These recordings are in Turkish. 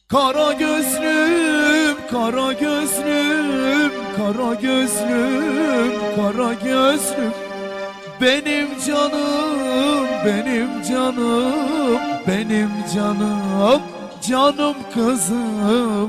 Kara gözlüm, kara gözlüm, kara gözlüm, kara gözlüm. Benim canım, benim canım, benim canım, canım kızım.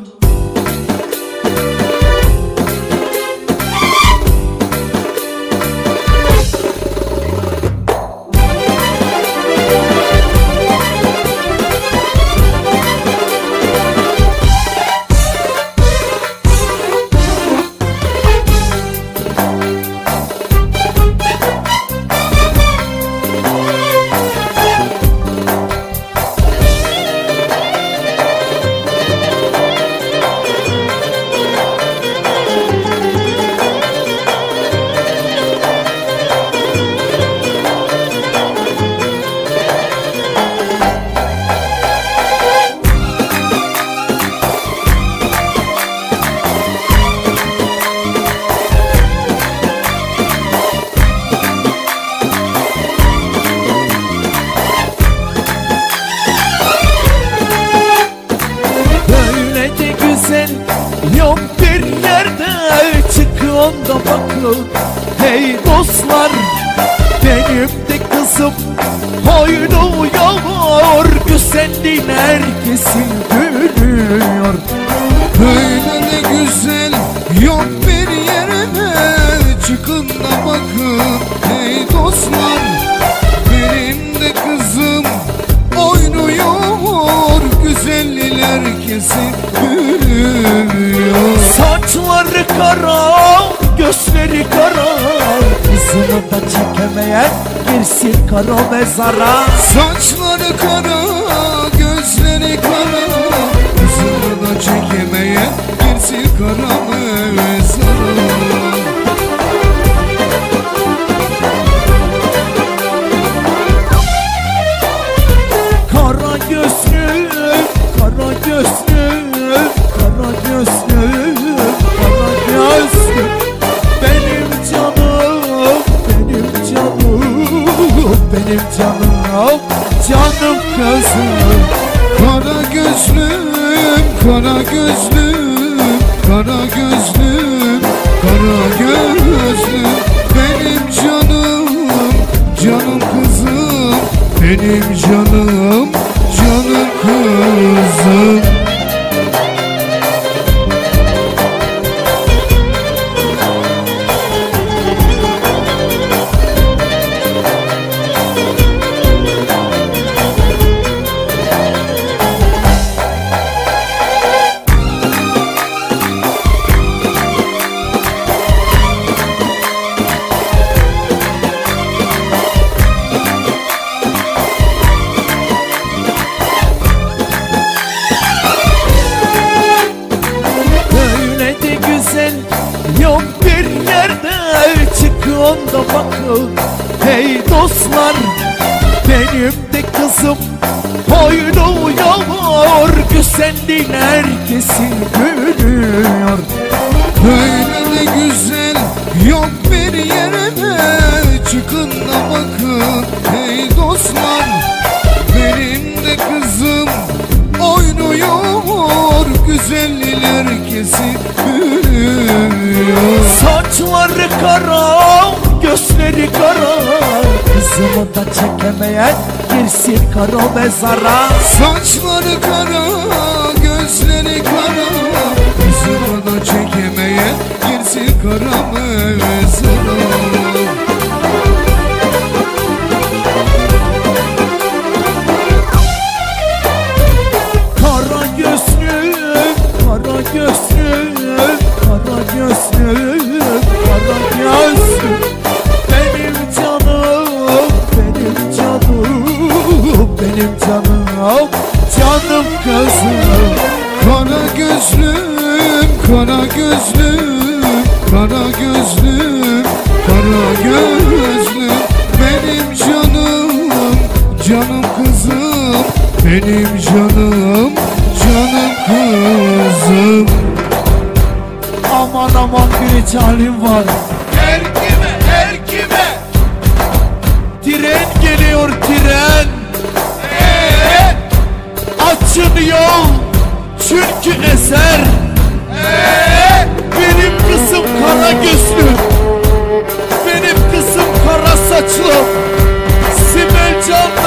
Yok bir yerde çıkın da bakın. Hey dostlar, benim de kızım oynuyor, güzelliğin herkesin gülüyor. Böyle de güzel yok bir yerde çıkın da bakın. Hey dostlar, benim de kızım oynuyor, güzelliğin herkesin gülüyor. Saçları kara, gözleri kara, kızını da çekemeyen girsin kara mezara. Saçları kara, gözleri kara, kızını da çekemeyen girsin kara mezara. Kara gözlüm, kara gözlüm, kara gözlüm, kara gözlüm. Benim canım, benim canım, benim canım, canım kızım. Kara gözlüm, kara gözlüm, kara gözlüm, kara gözlüm. Benim canım, canım kızım, benim canım, canım kızım. Yok bir yerde çıkın da bakın. Hey dostlar, benim de kızım oynuyor, güzelliğin herkesin gülüyor. Böyle de güzel yok bir yerde çıkın da bakın. Hey dostlar, benim de kızım oynuyor, güzelliğin herkesin gülüyor. Saçları kara, gözleri kara, kızımı da çekemeyen girsin kara mezara. Saçları kara, gözleri kara, kızımı da çekemeyen girsin kara mezara. Kara gözlüm, kara gözlüm, kara gözlüm, kara gözlüm. Benim canım, benim canım, benim canım, canım kızım. Kara gözlüm, kara gözlüm, kara gözlüm, kara gözlüm. Benim canım, canım kızım, benim canım, canım kızım. Aman aman bir calim var. Her kime, her kime. Tren geliyor tren. Açın yol, Çünkü eser benim kızım kara gözlü, benim kızım kara saçlı, Sibel Can